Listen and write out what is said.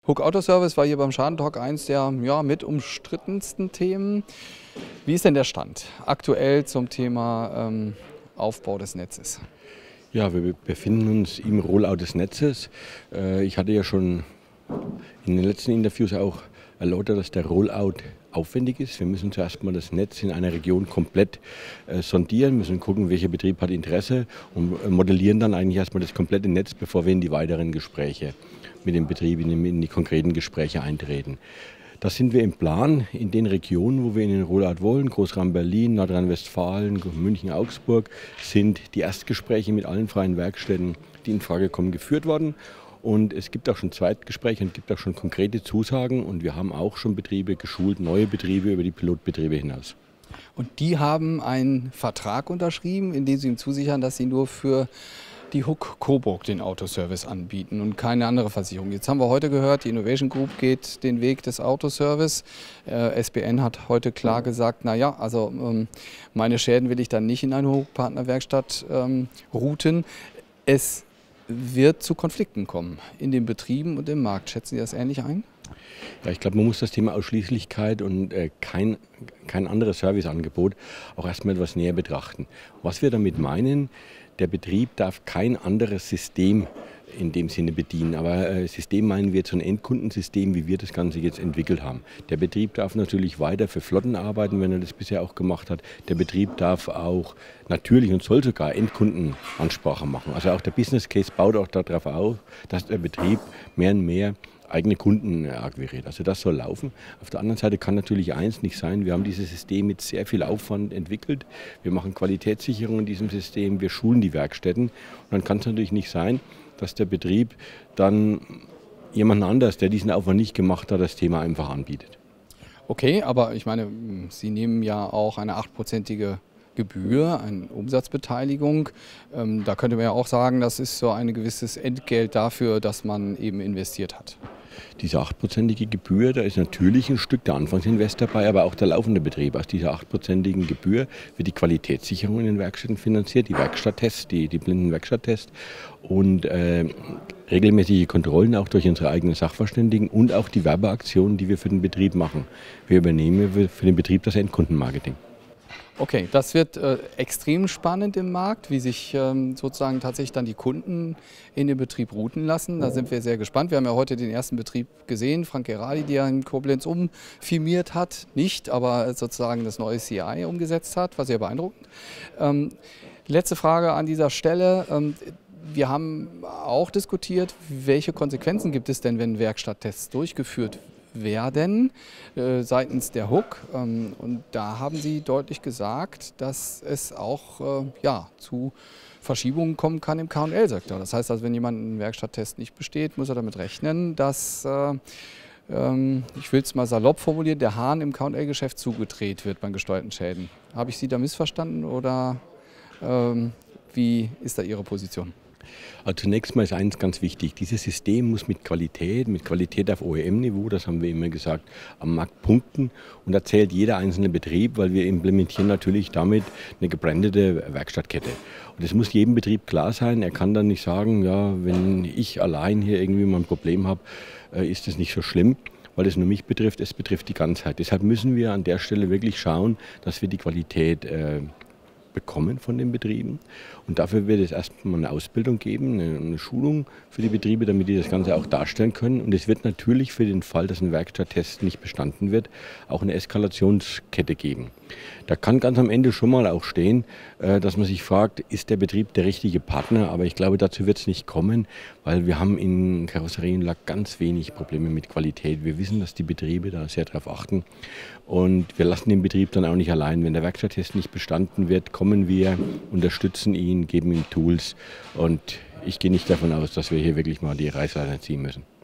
Hook Auto Service war hier beim Schadentalk eins der mit umstrittensten Themen. Wie ist denn der Stand aktuell zum Thema Aufbau des Netzes? Ja, wir befinden uns im Rollout des Netzes. Ich hatte ja schon in den letzten Interviews auch erläutert, dass der Rollout aufwendig ist. Wir müssen zuerst mal das Netz in einer Region komplett sondieren, müssen gucken, welcher Betrieb hat Interesse und modellieren dann eigentlich erstmal das komplette Netz, bevor wir in die weiteren Gespräche mit dem Betrieb, in die konkreten Gespräche eintreten. Da sind wir im Plan in den Regionen, wo wir in den Rollout wollen, Großraum Berlin, Nordrhein-Westfalen, München, Augsburg, sind die Erstgespräche mit allen freien Werkstätten, die in Frage kommen, geführt worden. Und es gibt auch schon Zweitgespräche und gibt auch schon konkrete Zusagen und wir haben auch schon Betriebe geschult, neue Betriebe über die Pilotbetriebe hinaus. Und die haben einen Vertrag unterschrieben, in dem sie ihm zusichern, dass sie nur für die Hook Coburg den Autoservice anbieten und keine andere Versicherung. Jetzt haben wir heute gehört, die Innovation Group geht den Weg des Autoservice. SBN hat heute klar gesagt, naja, also meine Schäden will ich dann nicht in eine Hook Partnerwerkstatt routen. Es wird zu Konflikten kommen in den Betrieben und im Markt. Schätzen Sie das ähnlich ein? Ja, ich glaube, man muss das Thema Ausschließlichkeit und kein anderes Serviceangebot auch erstmal etwas näher betrachten. Was wir damit meinen, der Betrieb darf kein anderes System in dem Sinne bedienen. Aber System meinen wir jetzt so ein Endkundensystem, wie wir das Ganze jetzt entwickelt haben. Der Betrieb darf natürlich weiter für Flotten arbeiten, wenn er das bisher auch gemacht hat. Der Betrieb darf auch natürlich und soll sogar Endkundenansprache machen. Also auch der Business Case baut auch darauf auf, dass der Betrieb mehr und mehr eigene Kunden akquiriert. Also das soll laufen. Auf der anderen Seite kann natürlich eins nicht sein, wir haben dieses System mit sehr viel Aufwand entwickelt. Wir machen Qualitätssicherung in diesem System, wir schulen die Werkstätten. Und dann kann es natürlich nicht sein, dass der Betrieb dann jemand anders, der diesen Aufwand nicht gemacht hat, das Thema einfach anbietet. Okay, aber ich meine, Sie nehmen ja auch eine 8%ige Gebühr, eine Umsatzbeteiligung. Da könnte man ja auch sagen, das ist so ein gewisses Entgelt dafür, dass man eben investiert hat. Diese 8%ige Gebühr, da ist natürlich ein Stück der Anfangsinvest dabei, aber auch der laufende Betrieb. Aus dieser 8%igen Gebühr wird die Qualitätssicherung in den Werkstätten finanziert, die Werkstatttests, die blinden Werkstatttests und regelmäßige Kontrollen auch durch unsere eigenen Sachverständigen und auch die Werbeaktionen, die wir für den Betrieb machen. Wir übernehmen für den Betrieb das Endkundenmarketing. Okay, das wird extrem spannend im Markt, wie sich sozusagen tatsächlich dann die Kunden in den Betrieb routen lassen. Da sind wir sehr gespannt. Wir haben ja heute den ersten Betrieb gesehen, Frank Geradi, der in Koblenz umfirmiert hat. Nicht, aber sozusagen das neue CI umgesetzt hat, war sehr beeindruckend. Letzte Frage an dieser Stelle. Wir haben auch diskutiert, welche Konsequenzen gibt es denn, wenn Werkstatttests durchgeführt werden seitens der Hook. Und da haben Sie deutlich gesagt, dass es auch zu Verschiebungen kommen kann im K&L-Sektor. Das heißt also, wenn jemand einen Werkstatttest nicht besteht, muss er damit rechnen, dass, ich will es mal salopp formulieren, der Hahn im K&L-Geschäft zugedreht wird bei gesteuerten Schäden. Habe ich Sie da missverstanden oder wie ist da Ihre Position? Also zunächst mal ist eins ganz wichtig, dieses System muss mit Qualität auf OEM-Niveau, das haben wir immer gesagt, am Markt punkten und da zählt jeder einzelne Betrieb, weil wir implementieren natürlich damit eine gebrandete Werkstattkette. Und das muss jedem Betrieb klar sein, er kann dann nicht sagen, ja, wenn ich allein hier irgendwie mal ein Problem habe, ist das nicht so schlimm, weil es nur mich betrifft, es betrifft die Ganzheit. Deshalb müssen wir an der Stelle wirklich schauen, dass wir die Qualität bekommen von den Betrieben. Und dafür wird es erstmal eine Ausbildung geben, eine Schulung für die Betriebe, damit die das Ganze auch darstellen können. Und es wird natürlich für den Fall, dass ein Werkstatttest nicht bestanden wird, auch eine Eskalationskette geben. Da kann ganz am Ende schon mal auch stehen, dass man sich fragt, ist der Betrieb der richtige Partner? Aber ich glaube, dazu wird es nicht kommen, weil wir haben in Karosserienlack ganz wenig Probleme mit Qualität. Wir wissen, dass die Betriebe da sehr darauf achten. Und wir lassen den Betrieb dann auch nicht allein. Wenn der Werkstatttest nicht bestanden wird, kommen wir, unterstützen ihn, geben ihm Tools. Und ich gehe nicht davon aus, dass wir hier wirklich mal die Reißleine ziehen müssen.